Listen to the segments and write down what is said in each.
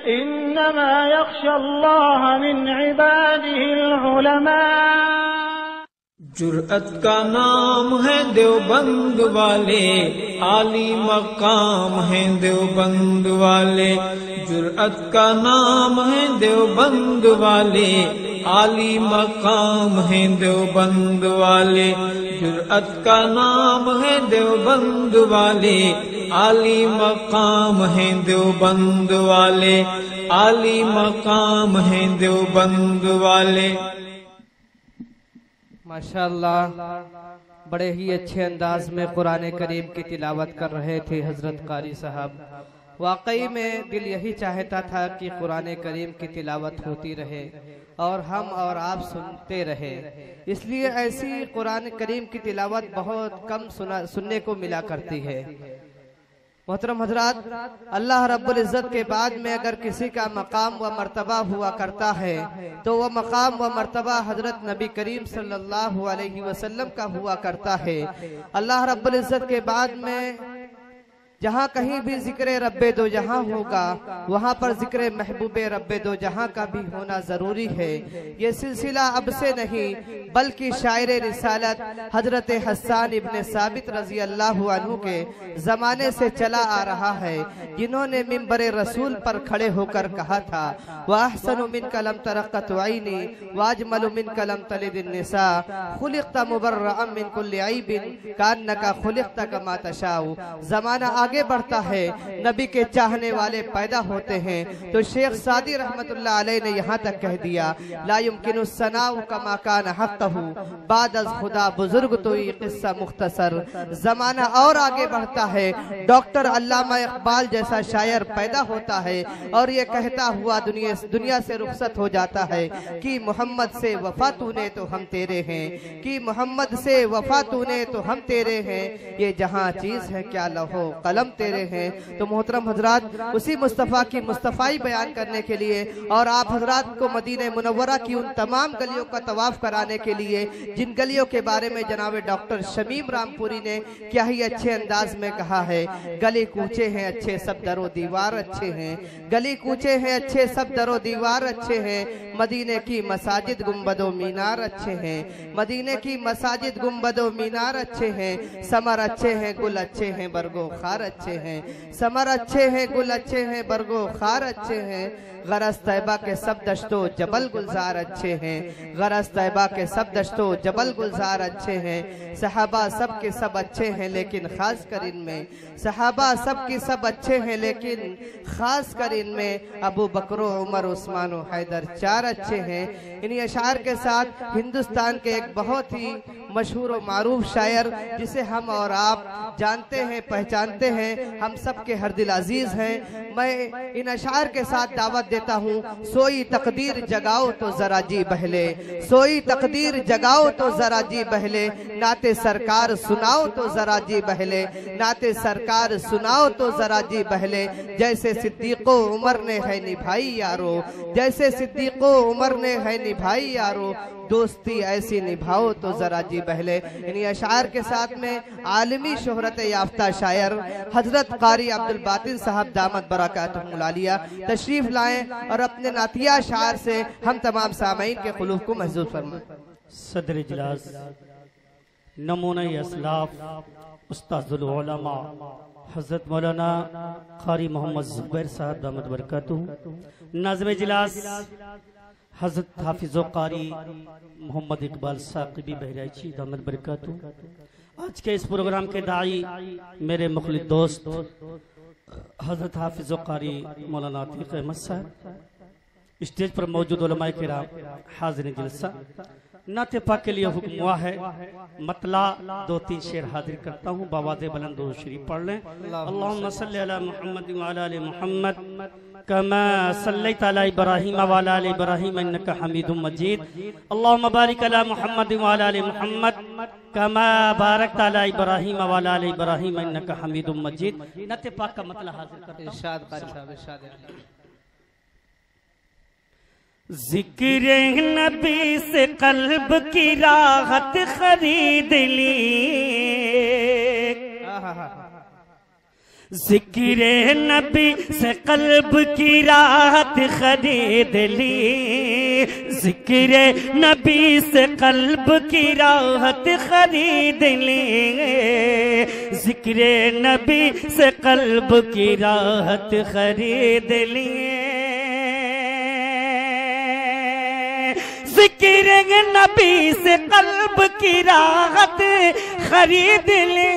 इन्नमा यख्शल्लाह मिन इबादिहिल उलमा। जुर्अत का नाम है देवबंद वाले, आली मकाम है देवबंद वाले। जुर्अत का नाम है देवबंद वाले, आली मकाम है देवबंद वाले। जुर्अत का नाम है देवबंद वाले, आली मकाम है देवबंद वाले, आली मकाम है देवबंद वाले। माशाअल्लाह, बड़े ही अच्छे अंदाज में कुरान करीम की तिलावत कर रहे थे हजरत कारी साहब। वाकई में दिल यही चाहता था कि कुरान करीम की तिलावत होती रहे और हम और आप सुनते रहे। इसलिए ऐसी कुरान करीम की तिलावत बहुत कम सुनने को मिला करती है। मोहतरम हजरात, अल्लाह रब्बुल इज़्ज़त के बाद में अगर किसी का मकाम व मर्तबा हुआ करता है तो वह मकाम व मर्तबा हजरत नबी करीम सल्लल्लाहु अलैहि वसल्लम का हुआ करता है। अल्लाह रब्बुल इज़्ज़त के बाद में जहाँ कहीं भी जिक्र रब्बे दो जहाँ होगा, वहाँ पर जिक्र महबूबे रब्बे दो जहाँ का भी होना जरूरी है। ये सिलसिला अब से नहीं बल्कि शायर रिसालत हजरत हस्सान इब्ने साबित रजी अल्लाह अन्हु के जमाने से चला आ रहा है, जिन्होंने मिंबरे रसूल पर खड़े होकर कहा था, वाहसनु मिन कलम तरक़्क़त ऐनी वाजमलु मिन कलम तलिदिन निसा खुलिक़्त मुबर्रअन मिन कुल्लि ऐबिन कान्नका खुलिक़्त कमा तशाउ। जमाना आगे बढ़ता है, नबी के चाहने वाले पैदा होते हैं, तो शेख सादी रहमतुल्लाह अलैह ने यहाँ तक कह दिया, ला युमकिनु सनाउ कमा कान हक़्क़हु बाद अज़ खुदा बुजुर्ग तो ये किस्सा मुख्तसर। जमाना और आगे बढ़ता है, डॉक्टर अल्लामा इकबाल जैसा शायर पैदा होता है और ये कहता हुआ दुनिया से रुखसत हो जाता है कि मोहम्मद से वफा तूने तो हम तेरे हैं, कि मोहम्मद से वफा तूने तो हम तेरे हैं, ये जहाँ चीज है क्या लहो कलम तेरे हैं। तो मोहतरम हजरात, उसी मुस्तफ़ा की मुस्तफ़ाई बयान करने के लिए और आप हजरात को मदीने मुनव्वरा की उन तमाम गलियों का तवाफ कराने के लिए, जिन गलियों के बारे में जनाब डॉक्टर शमीम रामपुरी ने क्या ही अच्छे अंदाज में कहा है, गली कूचे हैं अच्छे सब दरो दीवार अच्छे हैं, गली कूचे हैं अच्छे सब दरो दीवार अच्छे हैं, मदीने की मसाजिद गुंबदो मीनार अच्छे हैं, मदीने की मसाजिद गुंबदो मीनार अच्छे हैं, समर अच्छे हैं गुल अच्छे हैं बरगो खार अच्छे हैं, समर अच्छे हैं गुल अच्छे हैं बरगो खार अच्छे हैं, गरज तैबा के सब दश्तो जबल गुलजार अच्छे हैं, गरज तैबा के सब दश्तो जबल गुलजार अच्छे हैं। सहाबा सब के सब अच्छे हैं लेकिन खास कर इनमें, सहाबा सब की सब अच्छे हैं लेकिन खास कर इनमें अबू बकर उमर उस्मान हैदर चार अच्छे हैं। इन्हीं अशार के साथ हिंदुस्तान के एक बहुत ही मशहूर और मारूफ शायर जिसे हम और आप जानते हैं, पहचानते हैं, हम सब के हर दिल अजीज हैं, मैं इन अशार के साथ दावत देता हूँ, सोई तकदीर जगाओ तो जरा जी बहले, सोई तकदीर जगाओ तो जरा जी बहले, नाते सरकार सुनाओ तो जरा जी बहले, नाते सरकार सुनाओ तो जरा जी बहले, जैसे सिद्दीको उमर ने है निभाई यारो, जैसे सिद्दीको उमर ने है निभाई यारो, दोस्ती ऐसी निभाओ तो जरा जी बहले। इन्हीं अशार के साथ में आलमी शोहरत याफ्ता शायर हजरत कारी अब्दुल बातिन साहब दामत बरकातुहुल आलिया तशरीफ लाएं और अपने नातिया शार से हम तमाम सामईन के खुलूफ को महसूस फरमाएं। सदर इजलास नमूना असलाफ उस्ताजुल उलमा हजरत मौलाना कारी मोहम्मद जुबैर साहब दामत बरकातुहू, नाज़िम इजलास हजरत हाफिज़ो कारी मोहम्मद इकबाल साकिबी बहराइची दामत बरकातुहू। आज के इस प्रोग्राम के दाई मेरे मुखलिस दोस्त हजरत हाफिज़ो कारी मौलाना अतीक अहमद साहब, स्टेज पर मौजूद उलमाए किराम, हाज़िर जलसा, नाते पाक के लिए हुक्म हुआ है मतला 2-3 शेर हाजिर करता हूँ, बावाज़े बुलंद दुरूद शरीफ पढ़ लें। अल्लाहुम्मा सल्ली अला मुहम्मद व अला आलि मुहम्मद कमा सल्लैता अला इब्राहीम व अला आलि इब्राहीम इन्नका हमीदुम मजीद। अल्लाहुम्मा बारिक अला मुहम्मद व अला आलि मुहम्मद कमा बारकता अला इब्राहीम व अला आलि इब्राहीम इन्नका हमीदुम मजीद। नाते पाक का मतला हाजिर करते हैं। इरशाद कारी साहब, इरशाद। जिक्र नबी से कल्ब की राहत खरीद ली, जिक्र नबी से कल्ब की राहत खरीद ली, जिक्र नबी से कल्ब की राहत खरीद ली, जिक्र नबी से कल्ब की राहत खरीद ली, जिक्र नबी से कल्ब की राहत खरीद ली,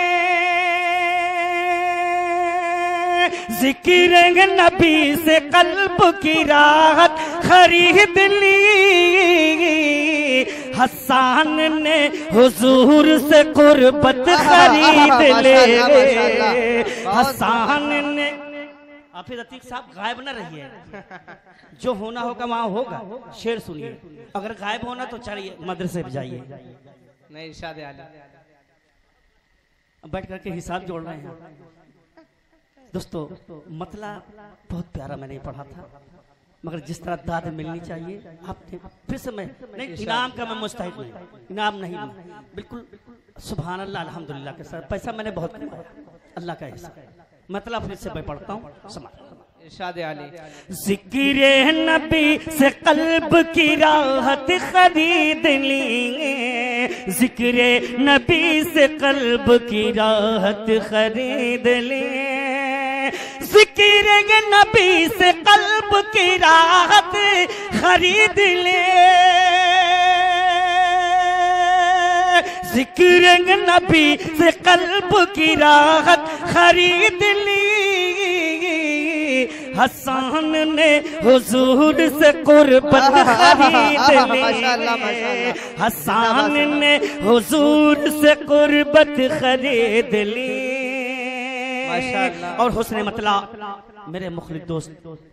जिक्र नबी से कल्ब की राहत खरीद ली। हसन ने हुजूर से कुर्बत खरीद ले, हसन ने। हाफिज अतीक साहब गायब न रहिए, जो होना होगा वहां होगा। शेर सुनिए, अगर गायब होना तो चलिए मदरसे पे जाइए। नहीं इरशाद आली बैठ करके हिसाब जोड़ रहे हैं। दोस्तों मतला बहुत प्यारा मैंने पढ़ा था, मगर जिस तरह दाद मिलनी चाहिए आपने फिर से मैं नहीं, इनाम का मैं मुस्तहिक नहीं, इनाम नहीं, बिल्कुल सुभान अल्लाह अल्हम्दुलिल्लाह के साथ। पैसा मैंने बहुत कमाया, अल्लाह का हिस्सा। मतलब फिर से मैं पढ़ता हूँ, समझ। इरशाद आली जिक्र नबी से कल्ब की राहत खरीद ली, जिक्र नबी से कल्ब की राहत खरीद ली, जिक्र नबी से कल्ब की राहत खरीद ले, जिक्र नबी से कल्ब की राहत खरीद ली। हसन ने हुजूर से कुर्बत खरीद ली, हसन ने हुजूर से कुर्बत खरीद ली। और हुस्न मतला मेरे मुखलिस दोस्त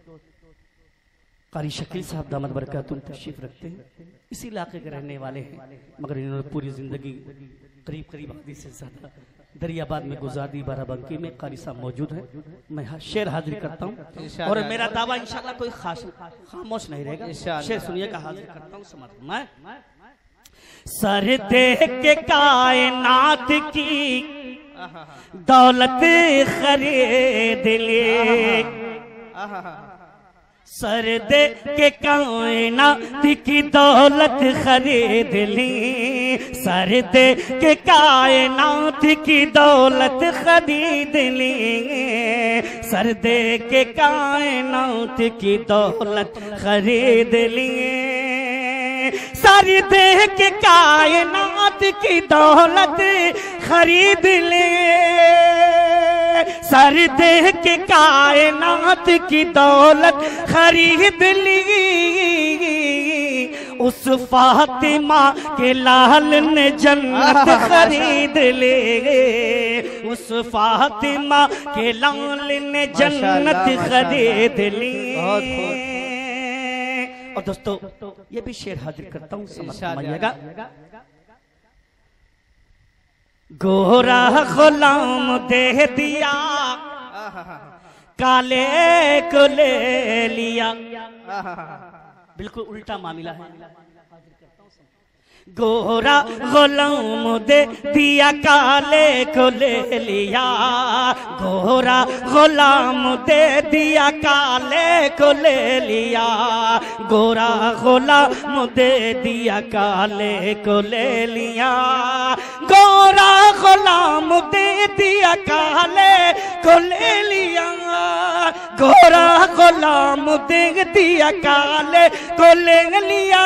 कारी शकील साहब दामद बरकातुहू तशरीफ रखते हैं, इसी इलाके के रहने वाले हैं, मगर इन्होंने पूरी जिंदगी करीब करीब आधी से ज्यादा दरियाबाद में गुजार दी। बाराबंकी में कारी साहब मौजूद हैं। मैं शेर हाजिर करता हूँ और मेरा दावा इंशाल्लाह कोई खामोश नहीं रहेगा। शेर सुनिएगा, हाजिर करता हूँ। समझ सर दे के कायनात की दौलत खरीद ले, सर दे के कायनात की दौलत खरीद ली, सर दे के कायनात की दौलत खरीद ली, सर दे के कायनात की दौलत खरीद ली, सर दे के कायनात की दौलत खरीद ले, सर दे के कायनात की दौलत खरीद ली। उस फातिमा के लाल ने जन्नत खरीद ले, उस फातिमा के लाल ने जन्नत खरीद ली। और दोस्तों ये भी शेर हाजिर करता हूँ, समझिएगा। गोरा गुलाम दे दिया, काले को ले लिया। बिल्कुल उल्टा मामला है। गोरा गुलाम दे दिया, काले को ले लिया, गोरा गुलाम दे दिया, काले को ले लिया, गोरा गुलाम दे दिया, काले को ले लिया, गोरा गुलाम दे दिया, काले को ले लिया, गोरा गुलाम दे दिया, काले को ले लिया।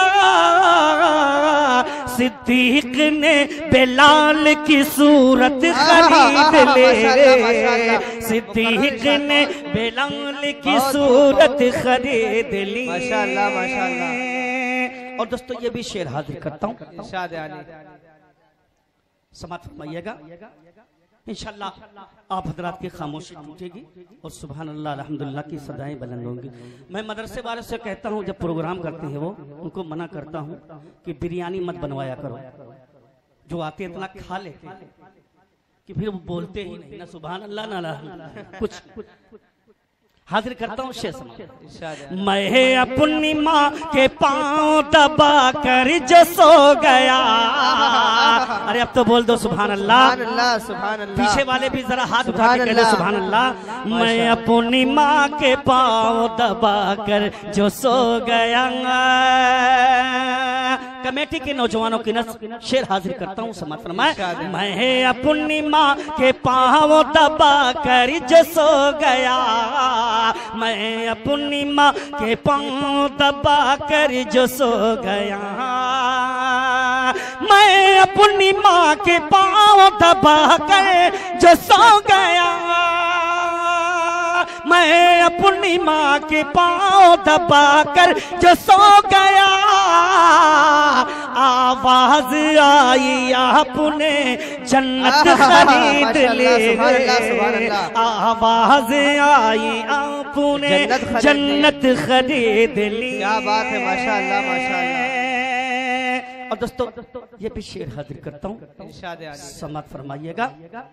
सिद्दीक ने बिलाल की सूरत खरीद ले, सिद्दीक ने बिलाल की सूरत खरीद ली। माशाअल्लाह माशाअल्लाह। और दोस्तों ये भी शेर हाजिर करता हूँ, इरशाद आली समाप्त फरमाइएगा। इंशाअल्लाह आप हजरात की खामोशी टूटेगी और सुभान अल्लाह अल्हम्दुलिल्लाह की सदाएं बुलंद होंगी। मैं मदरसे वाले से कहता हूँ, जब प्रोग्राम करते हैं वो उनको मना करता हूँ कि बिरयानी मत बनवाया करो, जो आते इतना खा लेते हैं कि फिर वो बोलते ही नहीं, ना सुभान अल्लाह ना कुछ। हाजिर करता हूँ शेर समाज। मैं अपनी माँ के पाँव दबा कर जो सो गया। अरे अब तो बोल दो सुभान अल्लाह, सुभान अल्लाह। पीछे वाले भी जरा हाथ उठा के कह दो सुभान अल्लाह। मैं अपनी माँ के पाँव दबा कर जो सो गया। कमेटी के नौजवानों की नस्ल शेर हाजिर करता हूँ समाज फरमाए। मैं अपनी माँ के पाँव दबा कर जो सो गया। मैं अपनी माँ के पाँव दबा कर जो सो गया। मैं अपनी माँ के पाँव दबा कर जो सो गया। मैं अपनी माँ के पाँव दबा कर जो सो गया। आवाज आई आपने जन्नत खरीद ले। आवाज आई आपने जन्नत खरीद ली। क्या बात है, माशाअल्लाह माशाअल्लाह। और दोस्तों ये भी शेर हाजिर करता हूँ, समात फरमाइएगा।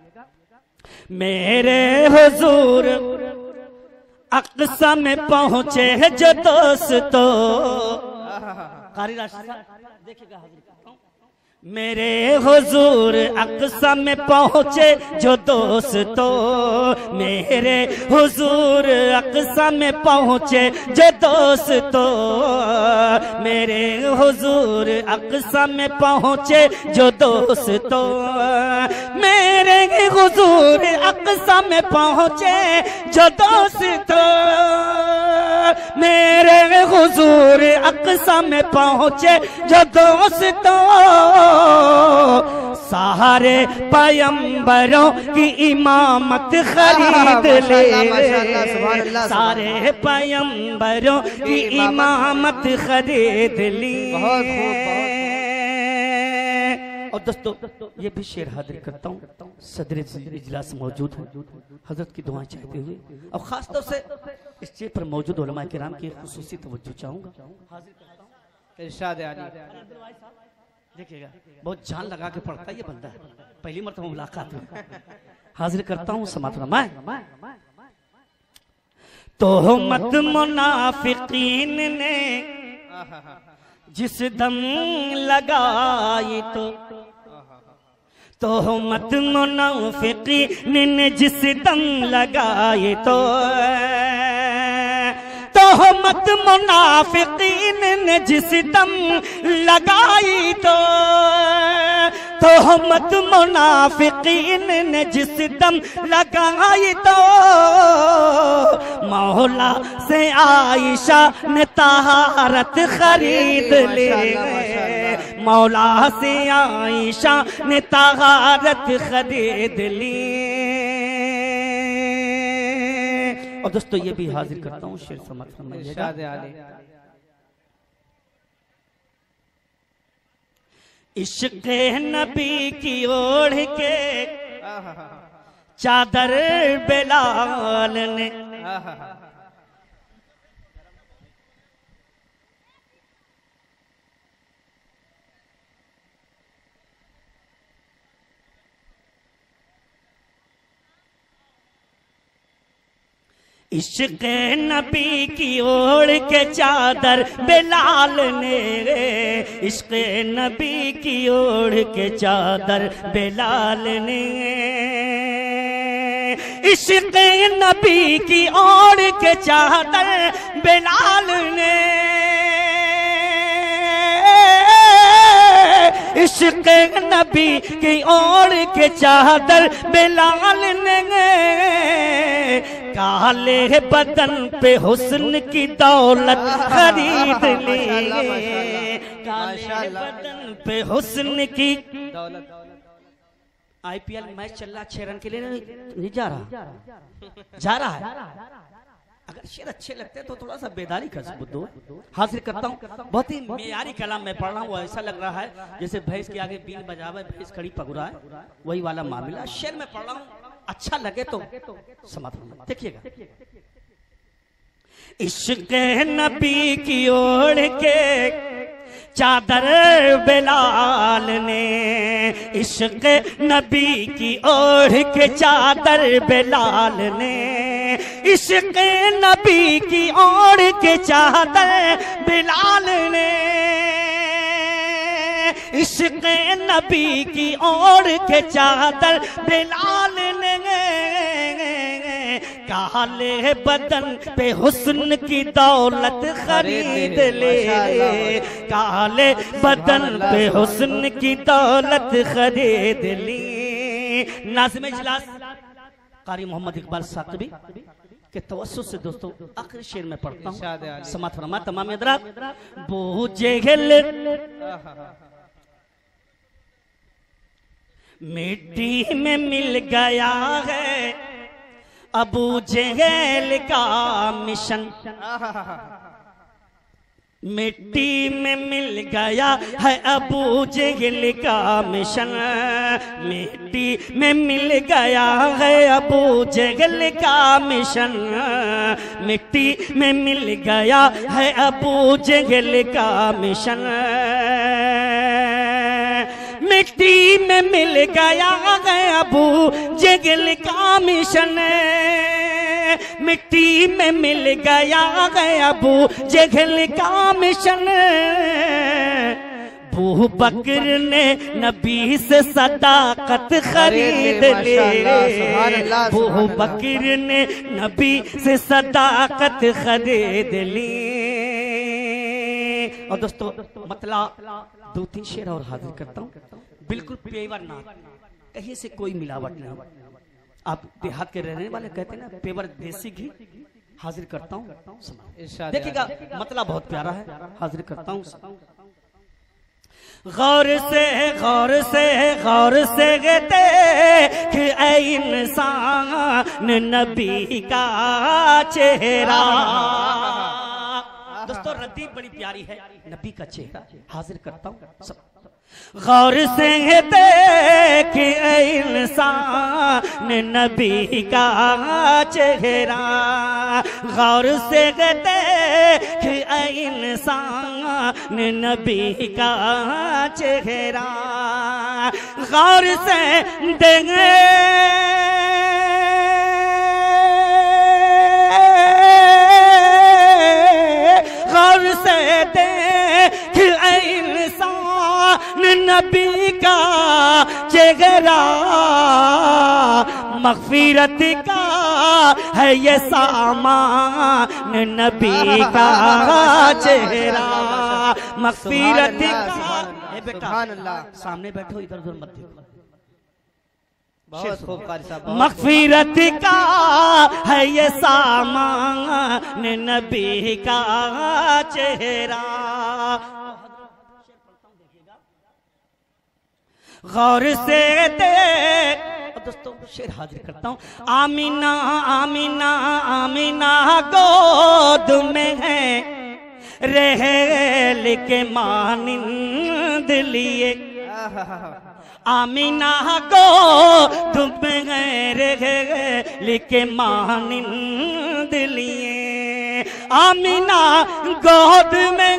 मेरे हुजूर अक़सा में पहुंचे जो दोस्तों। कारी राशि देखिएगा, हाजिर करता हूँ। मेरे हुजूर अक़सा में पहुंचे जो दोस्तों। मेरे हुजूर अक़सा में पहुंचे जो दोस्तों। मेरे हुजूर अक़सा में पहुंचे जो दोस्तों। मेरे हुजूर अक़सा में पहुंचे जो दोस्तों। मेरे हुजूर अक़सा में पहुंचे जो दोस्तों। सारे पैगंबरों की इमामत खरीद ले। सारे पैगंबरों की इमामत खरीद ली। और दोस्तों ये भी शेर हाजिर करता हूँ, सदर इजलास मौजूद है, हजरत की दुआएं चाहते हुए और खास तौर से इस चीज पर मौजूद उलमा किराम की खुसूसी तवज्जो चाहूंगा। हाजिर करता हूँ इरशाद आली। देखिएगा बहुत जान लगा के पढ़ता है ये बंदा है, पहली मरतबा मुलाकात में। हाजिर करता हूँ समात फरमाए। तोहमत मुनाफिकीन ने जिस दम लगाई तोहमत मुनाफिकीन ने जिस दम लगाई तोहमत मुनाफिकीन ने जिस दम लगाई तोहमत मुनाफिकीन ने जिस दम लगाई मौला से आयशा ने तहारत खरीद ली। मौला से आयशा ने तहारत खरीद ली। और दोस्तों ये भी हाजिर करता हूँ शेर समात फरमाइएगा। इश्क़ नबी की ओढ़ के चादर बेलाल ने इश्क़ नबी की ओढ़ के चादर बेलाल ने। इश्क़ नबी की ओढ़ के चादर बेलाल ने। इश्क़ नबी की ओढ़ के चादर बेलाल ने। इश्क़ नबी की ओढ़ के चादर बेलाल ने। काले बदन पे हुस्न की दौलत खरीद ली। काले बदन पे हुस्न की दौलत। आईपीएल मैच चल रहा, 6 रन के लिए नहीं जा रहा है। अगर शेर अच्छे लगते हैं तो थोड़ा सा बेदारी कर सकते हो। हाजिर करता हूँ, बहुत ही मेयारी कलाम मैं पढ़ रहा हूँ। ऐसा लग रहा है जैसे भैंस के आगे बीन बजावे, भैंस खड़ी पगुरा है, वही वाला मामला। शेर में पढ़ रहा हूँ, अच्छा लगे तो समाधान देखिएगा। इश्क़ नबी की ओढ़ के चादर बेलाल ने। इश्क़ नबी की ओढ़ के चादर बेलाल ने। इश्क़ नबी की ओढ़ के चादर बिलाल ने, इश्क़ नबी की ओढ़ के चादर बिलाल ने, काले बदन पे हुस्न की दौलत खरीद ले, काले बदन पे हुस्न की दौलत खरीद ली। नाज़िम इजलास कारी मोहम्मद इकबाल साक़बी के तवस्सुत से दोस्तों आखिरी शेर में पढ़ता हूँ, समात फरमा तमाम हज़रात। बूझे मिट्टी में मिल गया है अबू जहल का मिशन, मिट्टी में मिल गया है अबू जहल का मिशन, मिट्टी में मिल गया है अबू जहल का मिशन, मिट्टी में मिल गया है अबू जहल का मिशन, मिट्टी में मिल गया है अबू जहल का मिशन, मिट्टी में मिल गया है अबू जहल का मिशन। अबू बकर ने नबी से सदाकत खरीद ली, अबू बकर ने नबी से सदाकत खरीद ली। और दोस्तों मतला 2-3 शेर और हाजिर करता हूँ, बिल्कुल पेवर ना, कहीं से कोई मिलावट नहीं। आप देहात के रहने वाले कहते हैं ना पेवर देसी घी, हाजिर करता हूँ, देखिएगा मतला बहुत प्यारा है, हाजिर करता हूँ। गौर से गौर से गौर से देख ऐ इंसान नबी का चेहरा। दोस्तों रद्दी बड़ी प्यारी है, नबी का चेहरा हाजिर करता हूँ। गौर से देख इंसान नबी का चेहरा, गौर से देख इंसान नबी का चेहरा, गौर से देंगे गौर से देख इंसान नबी का चेहरा, मग़फ़िरत का है ये सामान नबी का चेहरा, मग़फ़िरत का। बेटा सामने बैठो, इधर उधर मत देखो, बहुत खूब कारी साहब। मग़फ़िरत का है ये सामान नबी का चेहरा, गौर से दे। दोस्तों शेर हाजिर करता हूँ। आमीना आमीना आमीना गोद में है रहेल के मानिंद लिए, आमीना गोद में है रहेल के मानिंद लिए, आमीना गोद में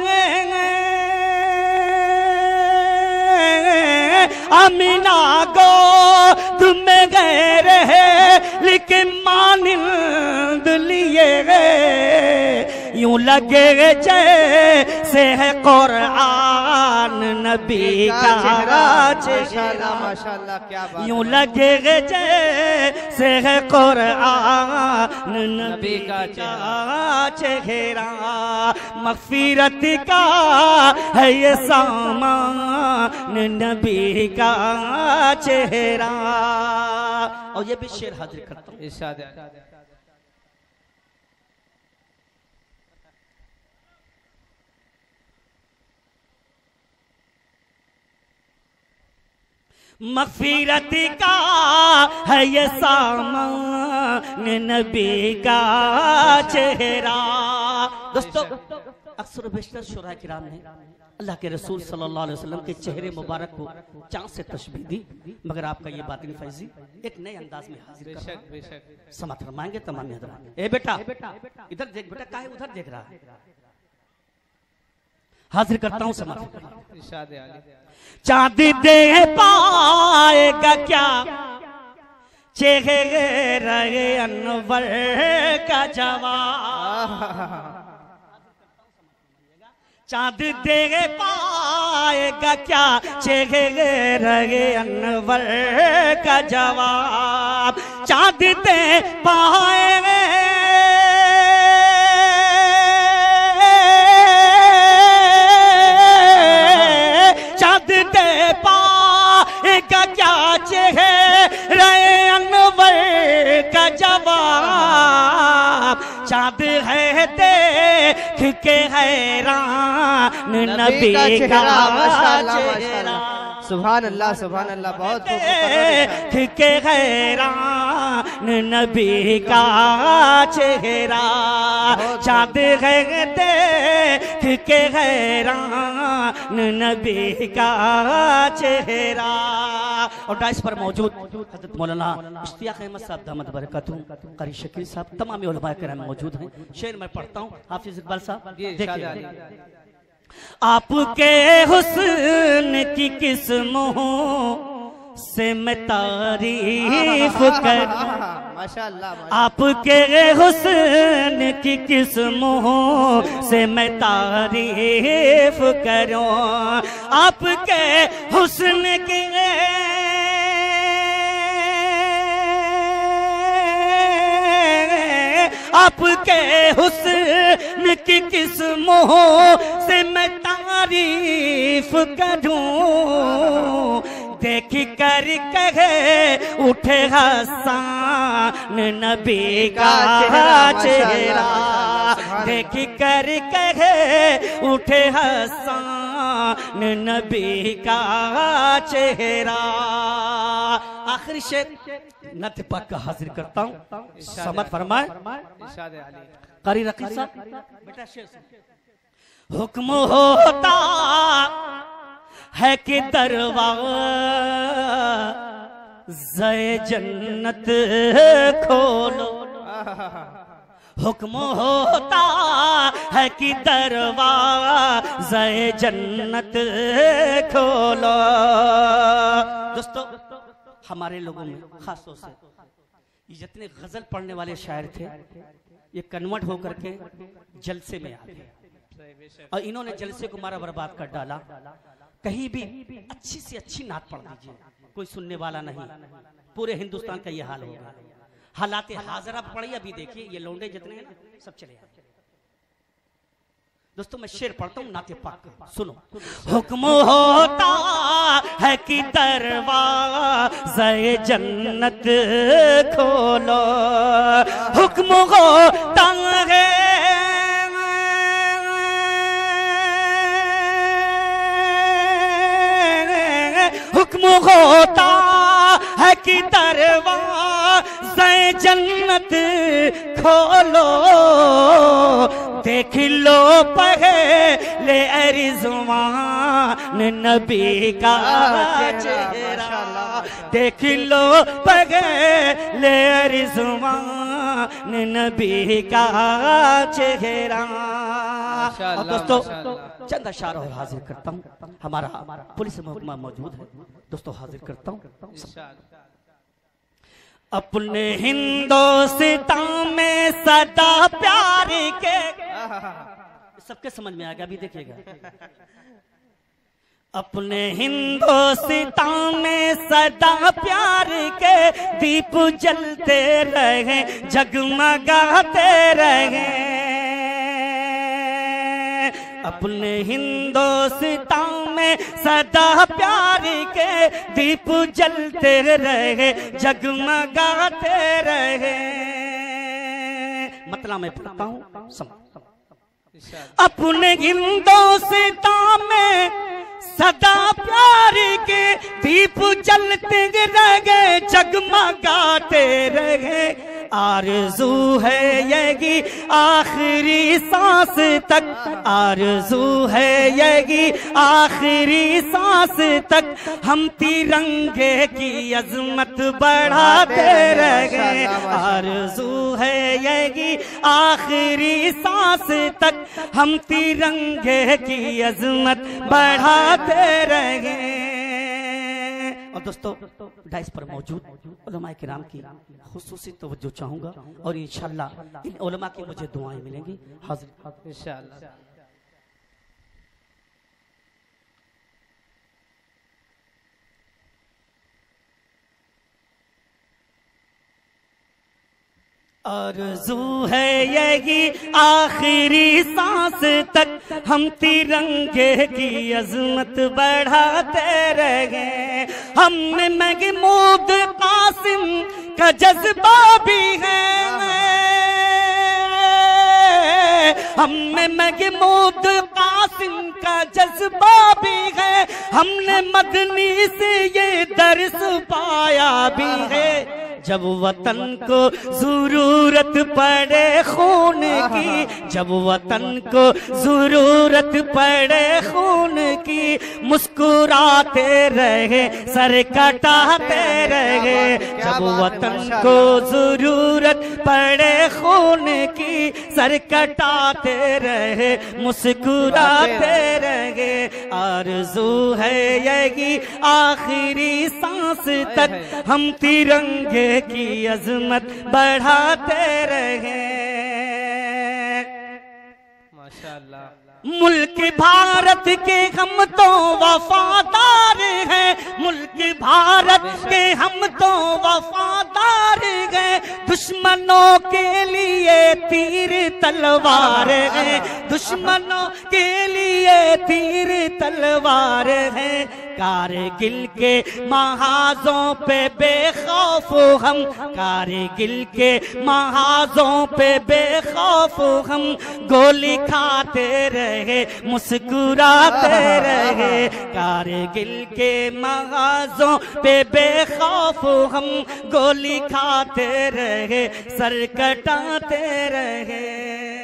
आमीना गोद में गए रहे लेकिन मानिंद लिए गए, यूं लगे जैसे है कुरान नबी का चेहरा, माशाल्लाह क्या बात, यूं लगे जैसे है कुरान नबी का चेहरा, मग़फ़िरत का है ये सामान नबी का चेहरा। और ये भी शेर हाजिर करता हूँ। इरशाद मग़फ़िरत का है ये सामान नबी का चेहरा। दोस्तों अक्सर बेशतर शुरा किराम ने अल्लाह के रसूल सल्लल्लाहु अलैहि वसल्लम के चेहरे मुबारक को चाँद से तशबीह दी, मगर आपका ये बातिनी फैज़ी एक नए अंदाज में हाजिर कर रहा है। समात फरमाएंगे तमाम हज़रात। ए बेटा इधर देख, बेटा काहे उधर देख रहा है, हाजिर करता हूँ समात। चाँद दे पाएगा क्या, चेहरे अनवर का जवाब चाँद दे पाएगा क्या, चेहरे अनवर का जवाब चाँद दे पाएगा, चाँद दे पाएगा क्या, चेहरे अनवर का जवाब चाँद है देख के हैरान नबी का चेहरा। सुभान अल्लाह सुभान अल्लाह। बहुत देख के हैरान नबी का चेहरा, चाँद है देख के हैरान नबी का चेहरा। और डाइस पर मौजूद हज़रत मौलाना इश्तियाक अहमद साहब दामद बरकतहू, कारी शकील साहब, तमाम उलमा किराम मौजूद हैं। शेर मैं पढ़ता हूँ, हाफिज इकबाल साहब देखिए। आपके हुस्न की किस्मों से मैं तारीफ कर, माशाअल्लाह, आपके हुस्न की किस्मों से मैं तारीफ करूं, आपके हुस्न की आपके हुस्न की किस्मों से मैं तारीफ करूं, देख कर कहे उठे हसन नबी का चेहरा, देख कर कहे उठे हसन नबी का चेहरा। आखिरी शेर नत पाक का हाजिर करता हूँ, समझ फरमाए कारी रकीब साहब। बेटा शेर हुक्म होता है कि दरवाज़े जन्नत खोलो, हुक्म होता है कि दरवाज़े जन्नत खोलो। दोस्तों हमारे लोगों में खास तौर से ये जितने गजल पढ़ने वाले शायर थे, ये कन्वर्ट होकर के जलसे में आ गए और इन्होंने जलसे को मारा बर्बाद कर डाला। कहीं भी अच्छी से अच्छी नात पढ़ दीजिए, कोई सुनने वाला नहीं। पूरे हिंदुस्तान का ये हाल होगा। हालात हाजरा पढ़िए, अभी देखिए ये लौंडे जितने हैं सब चले आए। दोस्तों मैं शेर पढ़ता हूँ नाते पाक, सुनो। हुक्म होता है कि दरवाज़े जन्नत खोलो, हुक्म होता है हुक्म होता है कि दरवाज़े जन्नत खोलो, देख लो पहले रिज़वान नबी का चेहरा, देख लो पहले रिज़वान नबी का चेहरा। और दोस्तों चंद अशार और हाजिर करता हूँ, हमारा पुलिस महकमा मौजूद है, दोस्तों हाजिर करता हूँ। अपने हिंदुस्तान में सदा प्यार के, सबके समझ में आ गया, अभी देखिएगा। अपने हिंदुस्तान में सदा प्यार के दीप जलते रहे, जगमगाते रहे। अपने हिंदुस्तान में सदा प्यार के दीप जलते रहे, जगमगाते रहे। मतलब मैं पढ़ता हूँ, अपने हिंदुस्तान में सदा प्यार के दीप जलते रहे, जगमगाते रहे। आरज़ू है यही आखिरी सांस तक, आरज़ू है यही आखिरी सांस तक, हम तिरंगे की अजमत बढ़ाते रहे। आरज़ू है यही आखिरी सांस तक, हम तिरंगे की अजमत बढ़ाते रहे। और दोस्तों डाइस पर मौजूद उलमा किराम की खुसूसी तवज्जो चाहूंगा और इंशाअल्लाह इन उलमा की मुझे दुआएं मिलेंगी। हाजिर इंशाअल्लाह। आरज़ू है यही आखिरी सांस तक हम तिरंगे की अजमत बढ़ाते रहे। हमने महमूद कासिम का जज्बा भी है, हमने महमूद कासिम का जज्बा भी है, हमने मदनी से ये दर्स पाया भी है। जब वतन को जरूरत पड़े खून की, जब वतन को जरूरत पड़े खून की, मुस्कुराते रहे सर कटाते रहे। जब वतन को जरूरत पड़े खून की, सर कटाते रहे मुस्कुराते रहे। आरज़ू है यही आखिरी सांस तक हम तिरंगे की अजमत बढ़ाते रहे। माशाअल्लाह। मुल्क भारत के हम तो वफादार हैं, मुल्क भारत के हम तो वफादार हैं। दुश्मनों के लिए तीर तलवार है, दुश्मनों के लिए तीर तलवार है। कारगिल के महाजों पे बेखौफ हम, कारगिल के महाजों पे बेखौफ हम, गोली खाते रहे मुस्कुराते रहे। कारगिल के महाजों पे बेखौफ हम, गोली खाते रहे सर कटाते रहे।